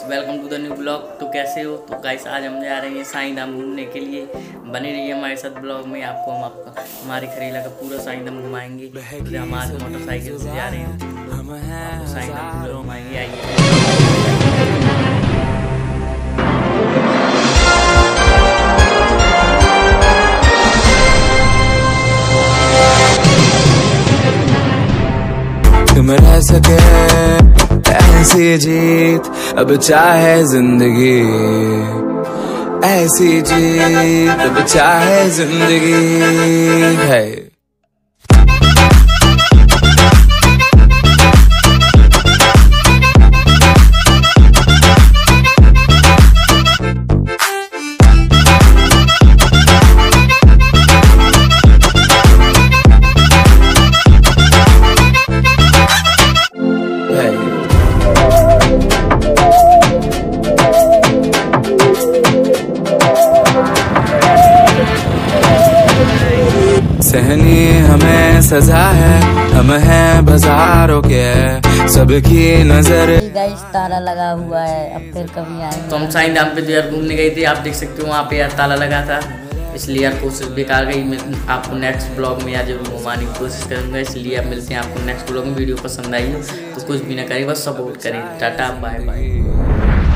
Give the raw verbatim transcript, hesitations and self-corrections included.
Welcome to the new blog. तो कैसे हो? तो गाइस आज हम जा रहे हैं साईं धाम घूमने के लिए। बने रहिए हमारे साथ ब्लॉग में। आपको हम आपका हमारे खरीला का पूरा साईं धाम घुमाएंगे। तो हम आज मोटरसाइकिल से जा रहे हैं, आपको साईं धाम पूरा घुमाएंगे। आइए। तुम रह सके ऐसी जीत, अब चाहे जिंदगी ऐसी जीत, अब चाहे जिंदगी है। सहनी हमें सजा है, हम हैं बाजारों के, सबकी नजर। गाइस ताला लगा हुआ है, अब फिर कभी आएंगे। तो हम साईं धाम पे तो यार घूमने गए थे, आप देख सकते हो वहाँ पे यार ताला लगा था, इसलिए यार कोशिश बेकार गई। मैं आपको नेक्स्ट ब्लॉग में यार जरूर घुमाने की कोशिश करूँगा। इसलिए अब मिलते हैं आपको नेक्स्ट ब्लॉग में। वीडियो पसंद आई हो तो कुछ भी ना करें, बस सपोर्ट करें। Tata bye bye.